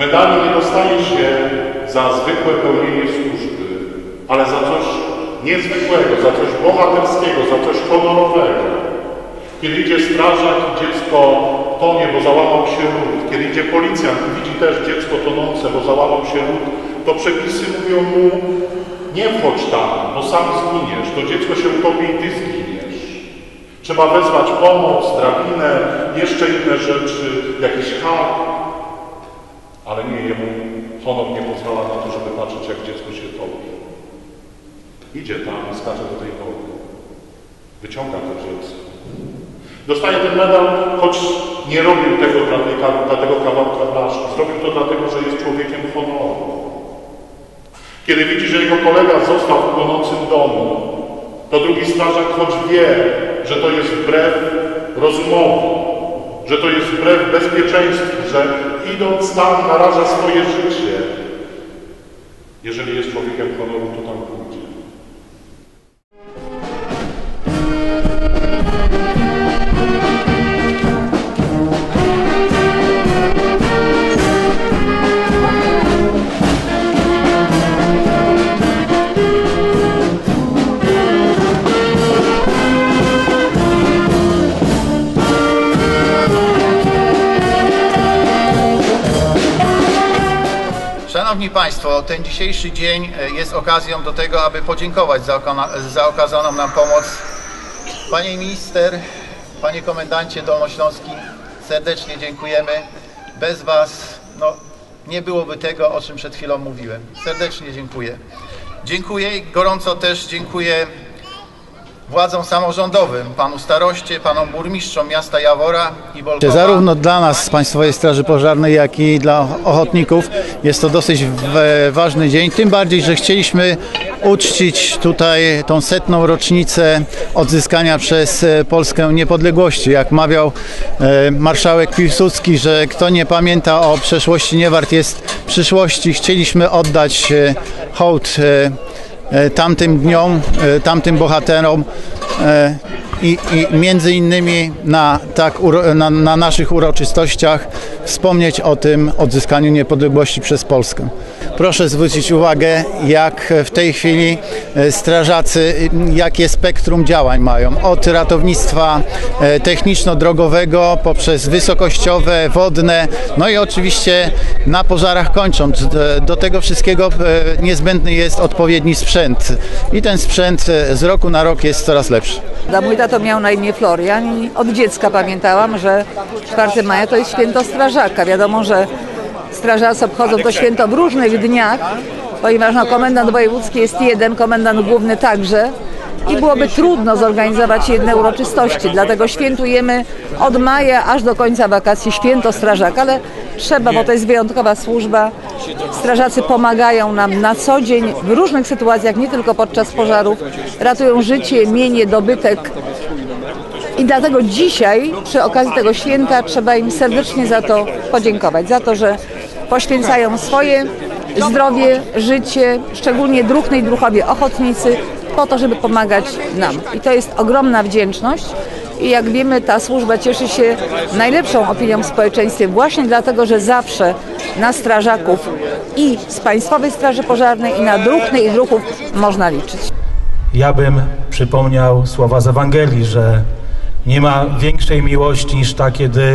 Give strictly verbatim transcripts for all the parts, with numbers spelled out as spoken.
Medalu nie dostaje się za zwykłe pełnienie służby, ale za coś niezwykłego, za coś bohaterskiego, za coś honorowego. Kiedy idzie strażak i dziecko tonie, bo załamał się lód, kiedy idzie policjant i widzi też dziecko tonące, bo załamał się lód, to przepisy mówią mu: nie wchodź tam, bo sam zginiesz, to dziecko się utopi i ty zginiesz. Trzeba wezwać pomoc, drabinę, jeszcze inne rzeczy, jakiś hak, ale nie, jemu honor nie pozwala na to, żeby patrzeć, jak dziecko się topi. Idzie tam i skacze do tej wody. Wyciąga to dziecko. Dostaje ten medal, choć nie robił tego dla, tej, dla tego kawałka blaszki. Zrobił to dlatego, że jest człowiekiem honoru. Kiedy widzi, że jego kolega został w płonącym domu, to drugi strażak, choć wie, że to jest wbrew rozumowi, że to jest wbrew bezpieczeństwu, że idąc tam naraża swoje życie. Jeżeli jest człowiekiem honoru, to tam pójdzie. Szanowni Państwo, ten dzisiejszy dzień jest okazją do tego, aby podziękować za, za okazaną nam pomoc. Panie Minister, Panie Komendancie Dolnośląski, serdecznie dziękujemy. Bez Was no, nie byłoby tego, o czym przed chwilą mówiłem. Serdecznie dziękuję. Dziękuję i gorąco też dziękuję władzom samorządowym, panu staroście, panom burmistrzom miasta Jawora i Bolkowa. Zarówno dla nas z Państwowej Straży Pożarnej, jak i dla ochotników jest to dosyć ważny dzień, tym bardziej, że chcieliśmy uczcić tutaj tą setną rocznicę odzyskania przez Polskę niepodległości. Jak mawiał marszałek Piłsudski, że kto nie pamięta o przeszłości, nie wart jest przyszłości. Chcieliśmy oddać hołd tamtym dniom, tamtym bohaterom i, i między innymi na, tak, na, na naszych uroczystościach wspomnieć o tym odzyskaniu niepodległości przez Polskę. Proszę zwrócić uwagę, jak w tej chwili strażacy, jakie spektrum działań mają. Od ratownictwa techniczno-drogowego poprzez wysokościowe, wodne, no i oczywiście na pożarach kończąc. Do tego wszystkiego niezbędny jest odpowiedni sprzęt i ten sprzęt z roku na rok jest coraz lepszy. Mój tato miał na imię Florian i od dziecka pamiętałam, że czwartego maja to jest święto strażaka. Wiadomo, że strażacy obchodzą to święto w różnych dniach, ponieważ no, komendant wojewódzki jest jeden, komendant główny także i byłoby trudno zorganizować jedne uroczystości. Dlatego świętujemy od maja aż do końca wakacji święto strażaka, ale trzeba, bo to jest wyjątkowa służba. Strażacy pomagają nam na co dzień w różnych sytuacjach, nie tylko podczas pożarów. Ratują życie, mienie, dobytek. I dlatego dzisiaj, przy okazji tego święta, trzeba im serdecznie za to podziękować. Za to, że poświęcają swoje zdrowie, życie, szczególnie druhny i druhowie ochotnicy, po to, żeby pomagać nam. I to jest ogromna wdzięczność. I jak wiemy, ta służba cieszy się najlepszą opinią w społeczeństwie właśnie dlatego, że zawsze na strażaków i z Państwowej Straży Pożarnej i na druhny i druhów można liczyć. Ja bym przypomniał słowa z Ewangelii, że nie ma większej miłości niż ta, kiedy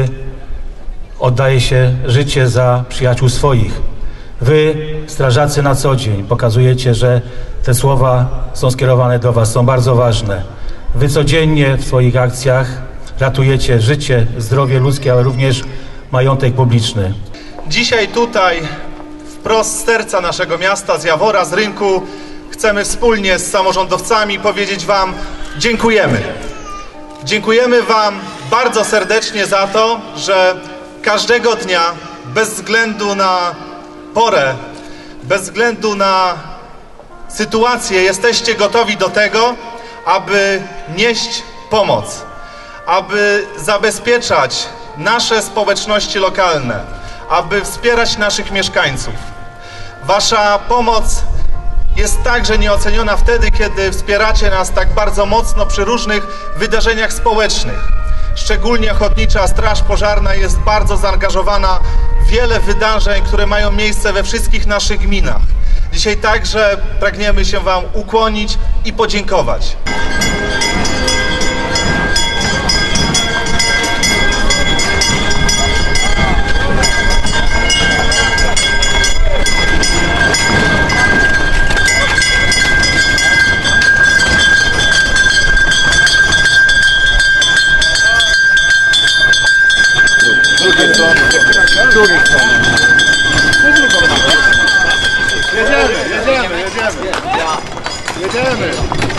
oddaje się życie za przyjaciół swoich. Wy, strażacy, na co dzień pokazujecie, że te słowa są skierowane do Was, są bardzo ważne. Wy codziennie w swoich akcjach ratujecie życie, zdrowie ludzkie, ale również majątek publiczny. Dzisiaj tutaj, wprost z serca naszego miasta, z Jawora, z rynku, chcemy wspólnie z samorządowcami powiedzieć Wam dziękujemy. Dziękujemy Wam bardzo serdecznie za to, że każdego dnia, bez względu na porę, bez względu na sytuację, jesteście gotowi do tego, aby nieść pomoc, aby zabezpieczać nasze społeczności lokalne, aby wspierać naszych mieszkańców. Wasza pomoc jest także nieoceniona wtedy, kiedy wspieracie nas tak bardzo mocno przy różnych wydarzeniach społecznych. Szczególnie Ochotnicza Straż Pożarna jest bardzo zaangażowana w wiele wydarzeń, które mają miejsce we wszystkich naszych gminach. Dzisiaj także pragniemy się Wam ukłonić i podziękować. Jedziemy, jedziemy, jedziemy. Jedziemy.